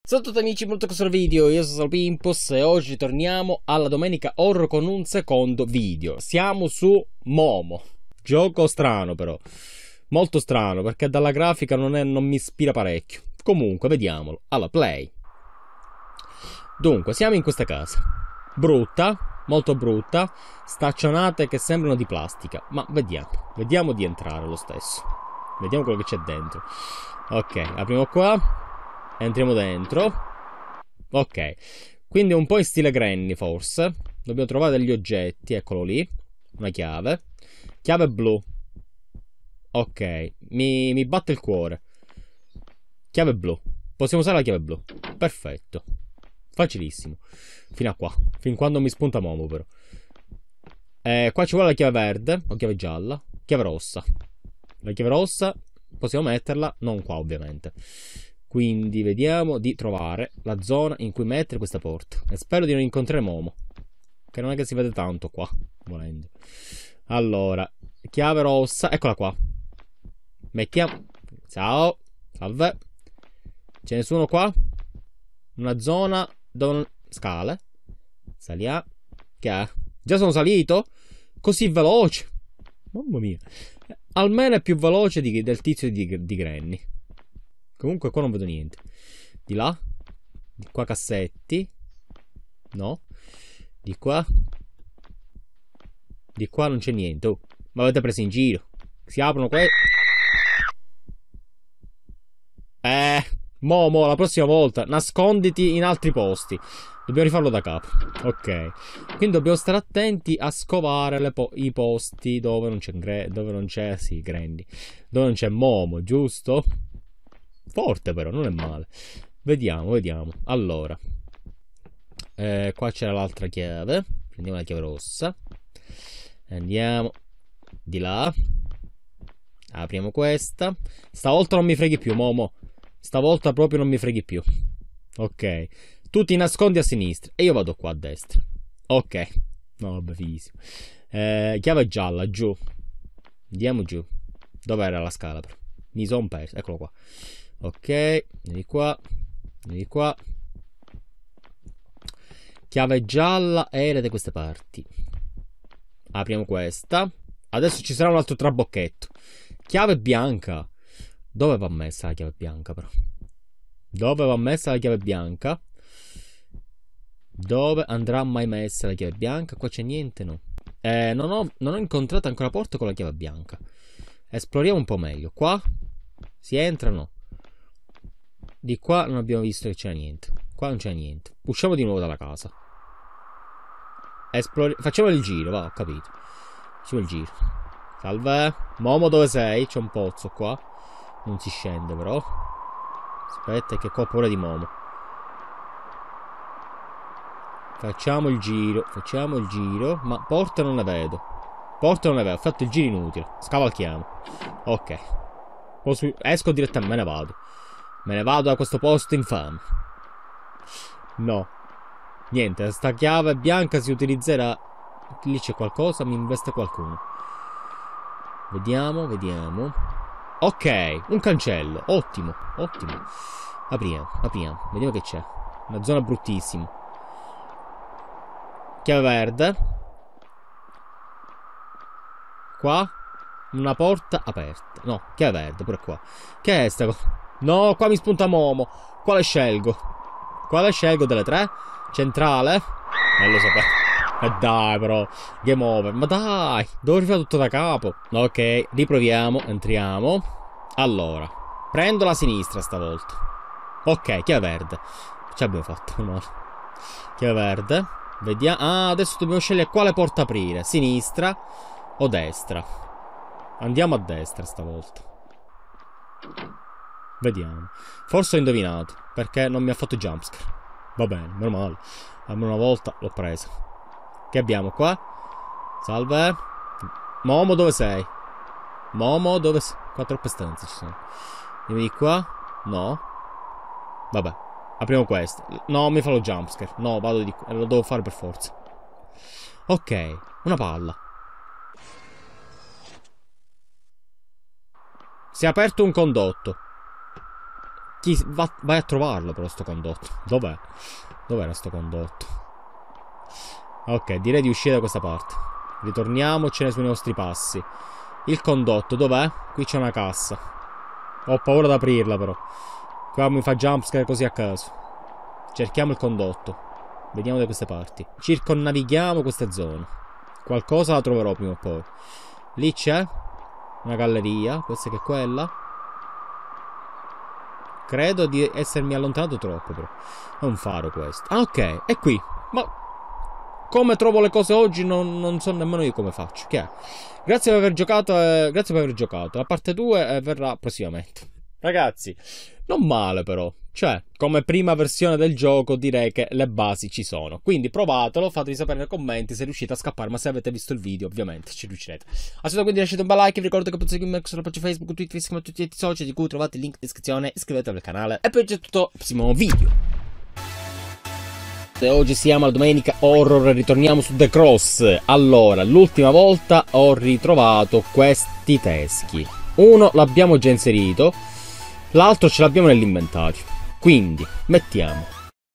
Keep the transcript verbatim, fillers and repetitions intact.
Ciao a tutti amici, molto questo video, io sono Salpimpos e oggi torniamo alla domenica horror con un secondo video. Siamo su Momo, gioco strano però, molto strano perché dalla grafica non, è, non mi ispira parecchio. Comunque, vediamolo, alla play. Dunque, siamo in questa casa, brutta, molto brutta, staccionate che sembrano di plastica, ma vediamo, vediamo di entrare lo stesso. Vediamo quello che c'è dentro. Ok, apriamo qua. Entriamo dentro. Ok. Quindi un po' in stile Granny forse. Dobbiamo trovare degli oggetti. Eccolo lì. Una chiave. Chiave blu. Ok. Mi, mi batte il cuore. Chiave blu. Possiamo usare la chiave blu. Perfetto. Facilissimo. Fino a qua. Fin quando mi spunta Momo però. Eh, qua ci vuole la chiave verde. O chiave gialla. Chiave rossa. La chiave rossa possiamo metterla. Non qua ovviamente. Quindi vediamo di trovare la zona in cui mettere questa porta. E spero di non incontrare Momo, che non è che si vede tanto qua, volendo. Allora, chiave rossa, eccola qua. Mettiamo. Ciao, salve. C'è nessuno qua? Una zona dove non... Scale. Saliamo. Che è? Già sono salito? Così veloce. Mamma mia. Almeno è più veloce di, del tizio di, di Granny. Comunque qua non vedo niente. Di là. Di qua cassetti. No. Di qua. Di qua non c'è niente. Oh, ma avete preso in giro. Si aprono qua. Eh. Momo, la prossima volta nasconditi in altri posti. Dobbiamo rifarlo da capo. Ok. Quindi dobbiamo stare attenti a scovare le po i posti dove non c'è dove non c'è sì, Granny. Dove non c'è Momo, giusto? Forte però, non è male. Vediamo, vediamo. Allora, eh, qua c'era l'altra chiave. Prendiamo la chiave rossa. Andiamo di là. Apriamo questa. Stavolta non mi freghi più, Momo. Stavolta proprio non mi freghi più. Ok. Tu ti nascondi a sinistra e io vado qua a destra. Ok. No, vabbè, fighissimo. Eh, chiave gialla, giù. Andiamo giù. Dov'era la scala però? Mi sono perso. Eccolo qua. Ok, vieni qua, vieni qua. Chiave gialla era da queste parti. Apriamo questa. Adesso ci sarà un altro trabocchetto. Chiave bianca. Dove va messa la chiave bianca però? Dove va messa la chiave bianca? Dove andrà mai messa la chiave bianca? Qua c'è niente, no? Eh, non ho, non ho incontrato ancora porte con la chiave bianca. Esploriamo un po' meglio. Qua si entra, no? Di qua non abbiamo visto che c'era niente. Qua non c'è niente. Usciamo di nuovo dalla casa. Esplori... Facciamo il giro, va, ho capito. Facciamo il giro. Salve. Momo, dove sei? C'è un pozzo qua. Non si scende però. Aspetta che qua ho paura di Momo. Facciamo il giro. Facciamo il giro. Ma porta non ne vedo. Porta non ne vedo. Ho fatto il giro inutile. Scavalchiamo. Ok. Posso... Esco direttamente. Me ne vado. Me ne vado da questo posto infame. No. Niente, sta chiave bianca si utilizzerà. Lì c'è qualcosa, mi investe qualcuno. Vediamo, vediamo. Ok, un cancello. Ottimo, ottimo. Apriamo, apriamo. Vediamo che c'è. Una zona bruttissima. Chiave verde. Qua. Una porta aperta. No, chiave verde pure qua. Che è sta cosa? No, qua mi spunta Momo. Quale scelgo? Quale scelgo delle tre? Centrale? Non lo sapevo. E dai però. Game over. Ma dai. Devo rifare tutto da capo. Ok, riproviamo. Entriamo. Allora. Prendo la sinistra stavolta. Ok, chiave verde. Ce l'abbiamo fatto. No. Chiave verde. Vediamo. Ah, adesso dobbiamo scegliere quale porta aprire. Sinistra o destra. Andiamo a destra stavolta. Vediamo. Forse ho indovinato. Perché non mi ha fatto jumpscare. Va bene, meno male. Almeno una volta l'ho presa. Che abbiamo qua? Salve. Momo, dove sei? Momo, dove sei? Qua troppe stanze ci sono. Vieni di qua? No. Vabbè. Apriamo questo. No, mi fa lo jumpscare. No, vado di qua. Lo devo fare per forza. Ok. Una palla. Si è aperto un condotto. Chi va, vai a trovarlo però sto condotto. Dov'è? Dov'era sto condotto? Ok, direi di uscire da questa parte. Ritorniamocene sui nostri passi. Il condotto, dov'è? Qui c'è una cassa. Ho paura di aprirla però. Qua mi fa jumpscare così a caso. Cerchiamo il condotto. Vediamo da queste parti. Circonnavighiamo queste zone. Qualcosa la troverò prima o poi. Lì c'è una galleria. Questa che è quella. Credo di essermi allontanato troppo però. È un faro questo. Ah ok, è qui. Ma come trovo le cose oggi non, non so nemmeno io come faccio. Che è? Grazie per aver giocato. Eh, grazie per aver giocato. La parte due eh, verrà prossimamente. Ragazzi, non male però. Cioè, come prima versione del gioco direi che le basi ci sono. Quindi provatelo, fatemi sapere nei commenti se riuscite a scappare. Ma se avete visto il video ovviamente ci riuscirete. Assolutamente, quindi lasciate un bel like. Vi ricordo che potete seguirmi sulla pagina Facebook, Twitter, Instagram, tutti i social di cui trovate il link in descrizione. Iscrivetevi al canale. E poi c'è tutto al prossimo video. Oggi siamo alla domenica horror, ritorniamo su The Cross. Allora, l'ultima volta ho ritrovato questi teschi. Uno l'abbiamo già inserito, l'altro ce l'abbiamo nell'inventario. Quindi, mettiamo